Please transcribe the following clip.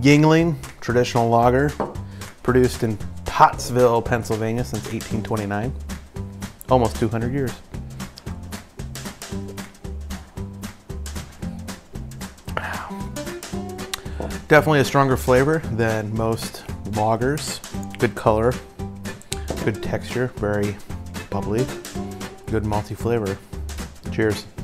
Yuengling traditional lager, produced in Pottsville, Pennsylvania since 1829. Almost 200 years. Definitely a stronger flavor than most lagers. Good color, good texture, very bubbly, good malty flavor. Cheers.